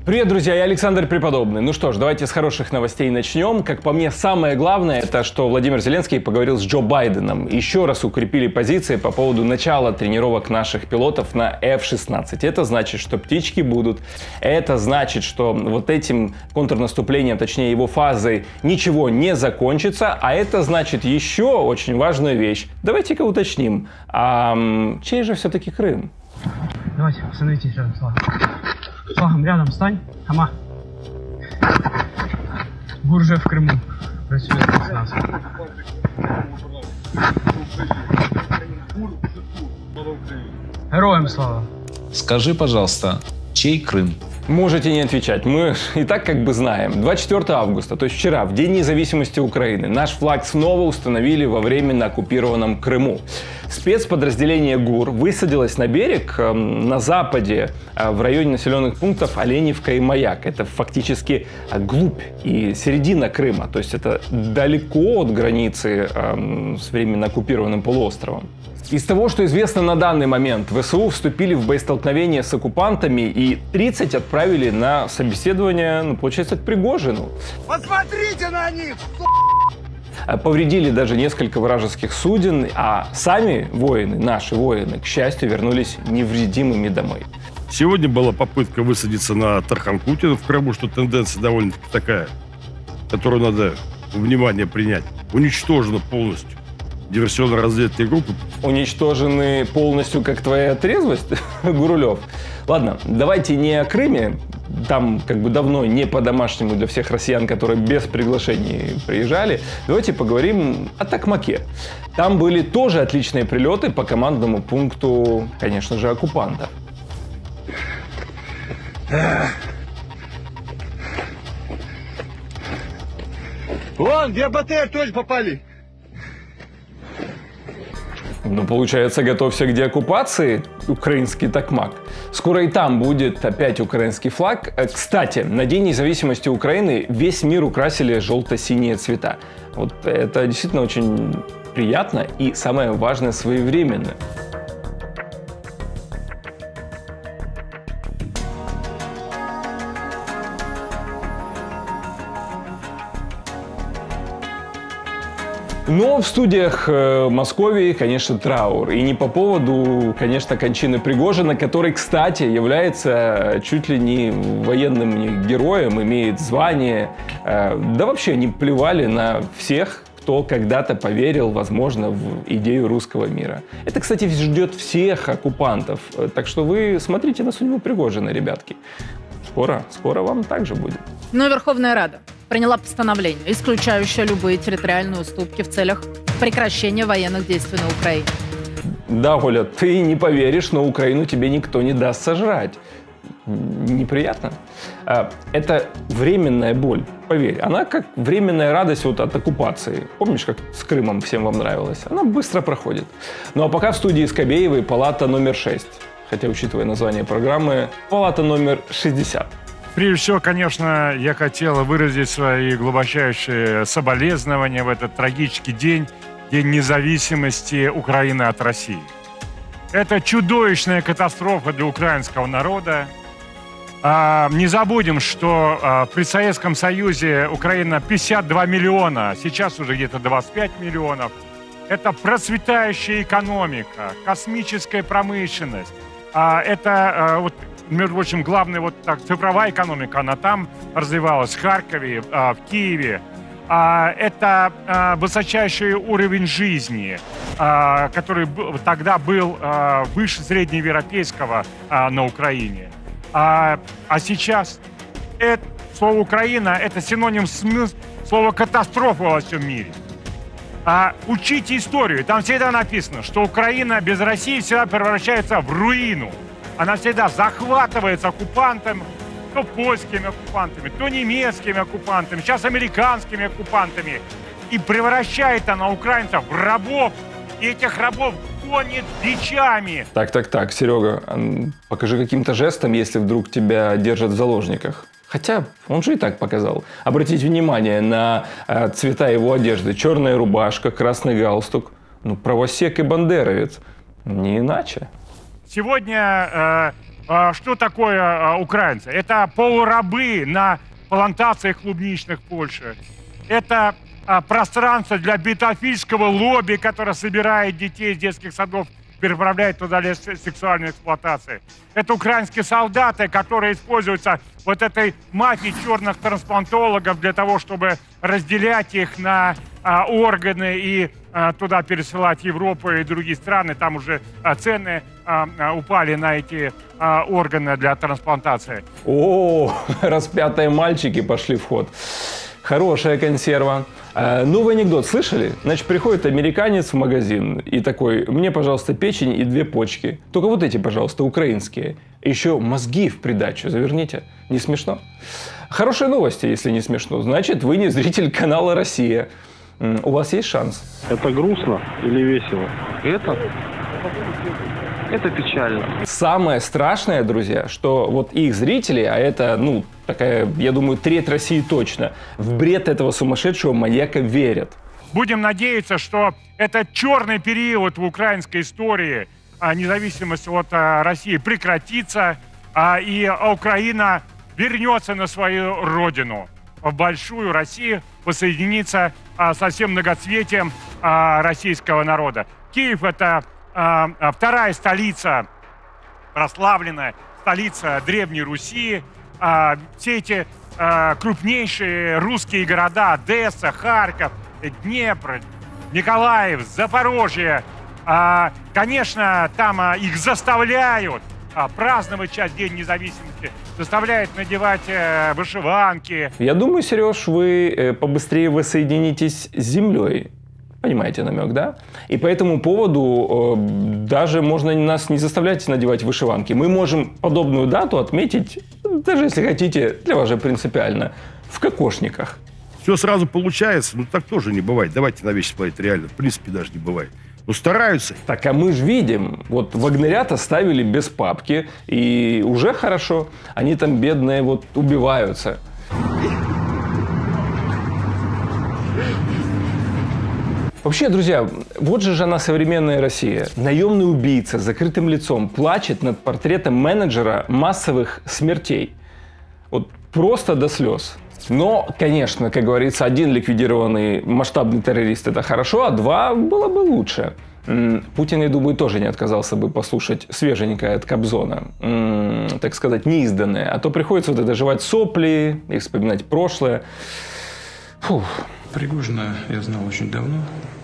Привет, друзья, я Александр Преподобный. Ну что ж, давайте с хороших новостей начнем. Как по мне, самое главное, это что Владимир Зеленский поговорил с Джо Байденом. Еще раз укрепили позиции по поводу начала тренировок наших пилотов на F-16. Это значит, что птички будут. Это значит, что вот этим контрнаступлением, точнее его фазой, ничего не закончится. А это значит еще очень важную вещь. Давайте-ка уточним. Чей же все-таки Крым? Давайте, становитесь рядом, Слава. Флагом рядом стань, Хама. ГУР уже в Крыму. Працює спецназ. Героям слава. Скажи, пожалуйста, чей Крым? Можете не отвечать, мы и так как бы знаем. 24 августа, то есть вчера, в День независимости Украины, наш флаг снова установили во временно оккупированном Крыму. Спецподразделение ГУР высадилось на берег на западе, в районе населенных пунктов Оленевка и Маяк. Это фактически глубь и середина Крыма, то есть это далеко от границы с временно оккупированным полуостровом. Из того, что известно на данный момент, ВСУ вступили в боестолкновение с оккупантами и 30 отправили на собеседование, получается, к Пригожину. Посмотрите на них! Повредили даже несколько вражеских суден, а сами воины, наши воины, к счастью, вернулись невредимыми домой. Сегодня была попытка высадиться на Тархан-Кутина в Крыму, что тенденция довольно-таки такая, которую надо внимание принять. Уничтожена полностью диверсионно-разведывательные группы. Уничтожены полностью, как твоя трезвость, Гурулев? Ладно, давайте не о Крыме. Там как бы давно не по-домашнему для всех россиян, которые без приглашений приезжали. Давайте поговорим о Токмаке. Там были тоже отличные прилеты по командному пункту, конечно же, оккупантов. Вон, где БТР тоже попали. Ну, получается, готовься к деоккупации, украинский Токмак. Скоро и там будет опять украинский флаг. Кстати, на День независимости Украины весь мир украсили желто-синие цвета. Вот это действительно очень приятно и, самое важное, своевременно. Но в студиях Московии, конечно, траур. И не по поводу, конечно, кончины Пригожина, который, кстати, является чуть ли не военным героем, имеет звание. Да вообще не плевали на всех, кто когда-то поверил, возможно, в идею русского мира. Это, кстати, ждет всех оккупантов. Так что вы смотрите на судьбу Пригожина, ребятки. Скоро вам также будет. Но Верховная Рада приняла постановление, исключающее любые территориальные уступки в целях прекращения военных действий на Украине. Да, Оля, ты не поверишь, но Украину тебе никто не даст сожрать. Неприятно? Это временная боль, поверь. Она как временная радость вот от оккупации. Помнишь, как с Крымом всем вам нравилось? Она быстро проходит. Ну а пока в студии Скобеевой палата номер 6. Хотя, учитывая название программы, палата номер 60. Прежде всего, конечно, я хотел выразить свои глубочайшие соболезнования в этот трагический день, День независимости Украины от России. Это чудовищная катастрофа для украинского народа. Не забудем, что при Советском Союзе Украина 52 миллиона, сейчас уже где-то 25 миллионов. Это процветающая экономика, космическая промышленность. Это между прочим, главная цифровая экономика, она там развивалась, в Харькове, в Киеве. Это высочайший уровень жизни, который тогда был выше среднеевропейского на Украине. А сейчас слово «Украина» — это синоним слова «катастрофа» во всем мире. Учите историю, там всегда написано, что Украина без России всегда превращается в руину. Она всегда захватывается оккупантами, то польскими оккупантами, то немецкими оккупантами, сейчас американскими оккупантами. И превращает она украинцев в рабов, и этих рабов гонит бичами. Так, Серега, покажи каким-то жестом, если вдруг тебя держат в заложниках. Хотя он же и так показал. Обратите внимание на цвета его одежды. Черная рубашка, красный галстук. Ну, правосек и бандеровец. Не иначе. Сегодня что такое украинцы? Это полурабы на плантациях клубничных в Польше. Это пространство для педофильского лобби, которое собирает детей из детских садов, переправляет туда для сексуальной эксплуатации. Это украинские солдаты, которые используются вот этой мафией черных трансплантологов для того, чтобы разделять их на органы и туда пересылать в Европу и другие страны. Там уже цены упали на эти органы для трансплантации. О, распятые мальчики пошли в ход. Хорошая консерва. Новый анекдот слышали? Значит, приходит американец в магазин и такой: мне, пожалуйста, печень и 2 почки. Только вот эти, пожалуйста, украинские. Еще мозги в придачу заверните. Не смешно? Хорошие новости, если не смешно. Значит, вы не зритель канала «Россия». У вас есть шанс. Это грустно или весело? Это печально. Самое страшное, друзья, что вот их зрители, а это, ну, такая, я думаю, треть России точно, в бред этого сумасшедшего маньяка верят. Будем надеяться, что этот черный период в украинской истории независимости от России прекратится, и Украина вернется на свою родину, в большую Россию, воссоединится со всем многоцветием российского народа. Киев – это вторая столица, прославленная столица Древней Руси. Все эти крупнейшие русские города – Одесса, Харьков, Днепр, Николаев, Запорожье. Конечно, там их заставляют праздновать сейчас День независимости, заставляют надевать вышиванки. Я думаю, Сереж, вы побыстрее воссоединитесь с землей. Понимаете намек, да? И по этому поводу даже можно нас не заставлять надевать вышиванки. Мы можем подобную дату отметить, даже если хотите, для вас же принципиально, в кокошниках. Все сразу получается, ну так тоже не бывает. Давайте на вещи смотреть реально. В принципе, даже не бывает. Ну стараются. Так, а мы же видим, вот вагнерята ставили без папки, и уже хорошо. Они там, бедные, вот убиваются. Вообще, друзья, вот же она, современная Россия. Наемный убийца с закрытым лицом плачет над портретом менеджера массовых смертей. Вот просто до слез. Но, конечно, как говорится, 1 ликвидированный масштабный террорист – это хорошо, а 2 было бы лучше. Путин, я думаю, тоже не отказался бы послушать свеженькое от Кобзона, так сказать, неизданное. А то приходится вот это жевать сопли и вспоминать прошлое. Фух. Пригожина я знал очень давно,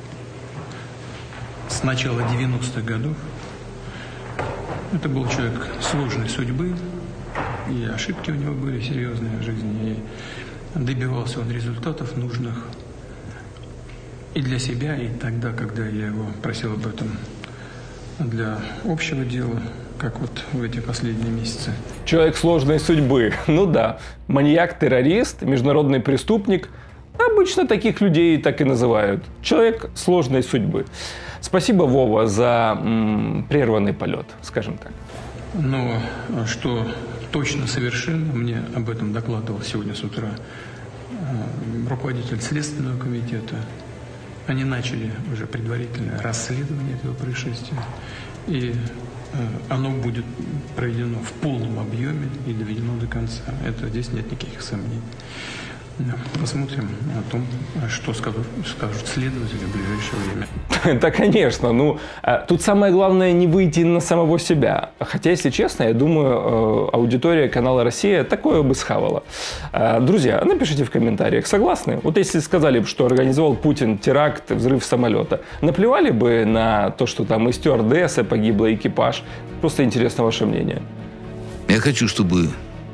с начала 90-х годов. Это был человек сложной судьбы, и ошибки у него были серьезные в жизни, и добивался он результатов нужных и для себя, и тогда, когда я его просил об этом для общего дела, как вот в эти последние месяцы. Человек сложной судьбы. Ну да, маньяк, террорист, международный преступник. Обычно таких людей так и называют. Человек сложной судьбы. Спасибо, Вова, за прерванный полет, скажем так. Но что точно совершенно, мне об этом докладывал сегодня с утра руководитель Следственного комитета. Они начали уже предварительное расследование этого происшествия. И оно будет проведено в полном объеме и доведено до конца. Здесь нет никаких сомнений. Посмотрим о том, что скажут следователи в ближайшее время. Да, конечно. Ну, тут самое главное не выйти на самого себя. Хотя, если честно, я думаю, аудитория канала «Россия» такое бы схавала. Друзья, напишите в комментариях, согласны? Вот если сказали бы, что организовал Путин теракт, взрыв самолета, наплевали бы на то, что там и стюардесса погибла, экипаж? Просто интересно ваше мнение. Я хочу, чтобы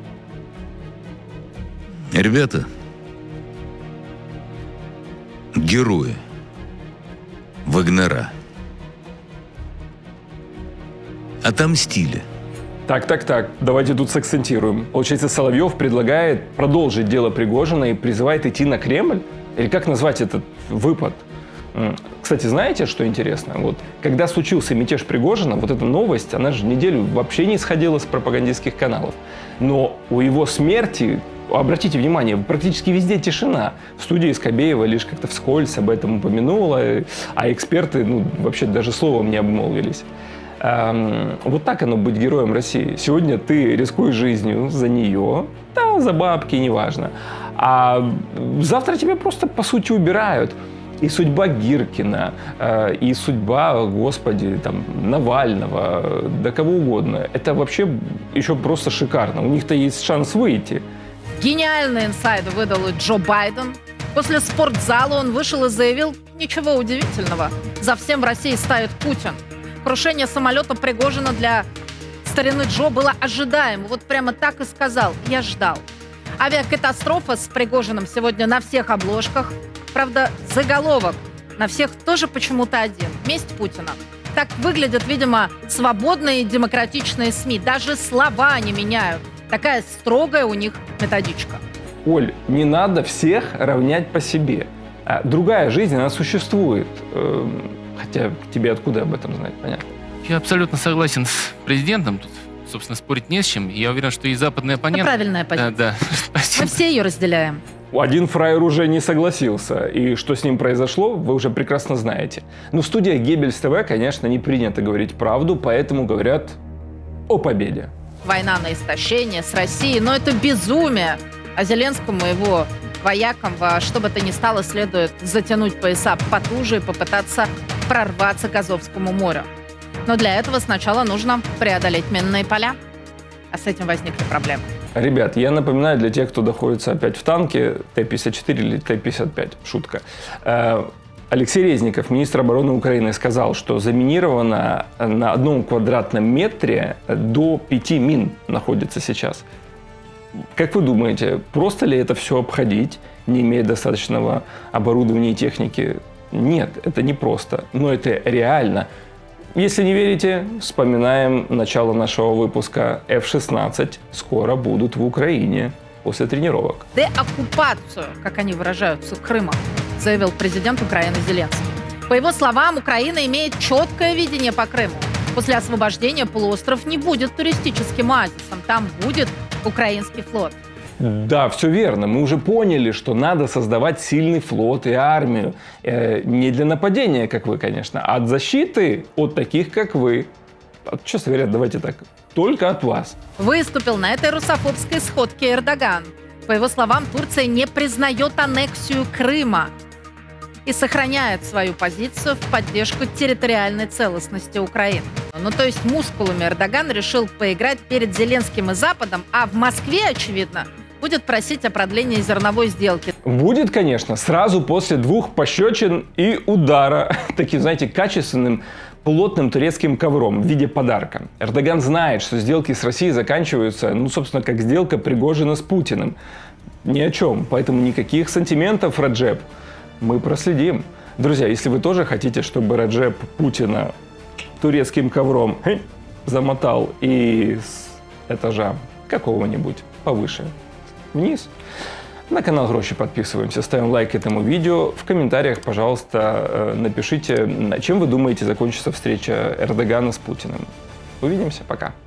ребята, герои, вагнера, отомстили. Так, давайте тут сакцентируем. Получается, Соловьев предлагает продолжить дело Пригожина и призывает идти на Кремль? Или как назвать этот выпад? Кстати, знаете, что интересно? Вот, когда случился мятеж Пригожина, вот эта новость, она же неделю вообще не исходила с пропагандистских каналов. Но у его смерти, обратите внимание, практически везде тишина. В студии Скобеева лишь как-то вскользь об этом упомянула, а эксперты, вообще даже словом не обмолвились. Вот так оно быть героем России. Сегодня ты рискуешь жизнью за нее, да, за бабки, неважно. А завтра тебя просто, по сути, убирают. И судьба Гиркина, и судьба, господи, там, Навального, да кого угодно. Это вообще еще просто шикарно. У них-то есть шанс выйти. Гениальный инсайд выдал и Джо Байден. После спортзала он вышел и заявил: ничего удивительного, за всем в России стоит Путин. Крушение самолета Пригожина для старины Джо было ожидаемо. Вот прямо так и сказал: я ждал. Авиакатастрофа с Пригожиным сегодня на всех обложках. Правда, заголовок на всех тоже почему-то один. Месть Путина. Так выглядят, видимо, свободные демократичные СМИ. Даже слова не меняют. Такая строгая у них методичка. Оль, не надо всех равнять по себе. Другая жизнь, она существует. Хотя тебе откуда об этом знать, понятно? Я абсолютно согласен с президентом. Тут, собственно, спорить не с чем. Я уверен, что и западные оппоненты... Это правильная позиция. Да, мы все ее разделяем. Один фраер уже не согласился, и что с ним произошло, вы уже прекрасно знаете. Но в студиях Геббельс ТВ, конечно, не принято говорить правду, поэтому говорят о победе. Война на истощение с Россией, но это безумие. А Зеленскому и его воякам во что бы то ни стало следует затянуть пояса потуже и попытаться прорваться к Азовскому морю. Но для этого сначала нужно преодолеть минные поля. А с этим возникли проблемы. Ребят, я напоминаю для тех, кто находится опять в танке, Т-54 или Т-55, шутка. Алексей Резников, министр обороны Украины, сказал, что заминировано на 1 квадратном метре до 5 мин находится сейчас. Как вы думаете, просто ли это все обходить, не имея достаточного оборудования и техники? Нет, это не просто, но это реально. Если не верите, вспоминаем начало нашего выпуска. F-16 скоро будут в Украине после тренировок. Деоккупацию, как они выражаются, Крыма, заявил президент Украины Зеленский. По его словам, Украина имеет четкое видение по Крыму. После освобождения полуостров не будет туристическим оазисом, там будет украинский флот. Да, все верно. Мы уже поняли, что надо создавать сильный флот и армию. Не для нападения, как вы, конечно, а от защиты от таких, как вы. Честно говоря, давайте так, только от вас. Выступил на этой русофобской сходке Эрдоган. По его словам, Турция не признает аннексию Крыма и сохраняет свою позицию в поддержку территориальной целостности Украины. Ну, то есть мускулами Эрдоган решил поиграть перед Зеленским и Западом, а в Москве, очевидно, будет просить о продлении зерновой сделки. Будет, конечно, сразу после 2 пощечин и удара таким, знаете, качественным, плотным турецким ковром в виде подарка. Эрдоган знает, что сделки с Россией заканчиваются, ну, собственно, как сделка Пригожина с Путиным. Ни о чем. Поэтому никаких сантиментов, Раджеп. Мы проследим. Друзья, если вы тоже хотите, чтобы Раджеп Путина турецким ковром замотал и с этажа какого-нибудь повыше вниз, на канал Гроши подписываемся, ставим лайк этому видео. В комментариях, пожалуйста, напишите, чем вы думаете закончится встреча Эрдогана с Путиным. Увидимся, пока.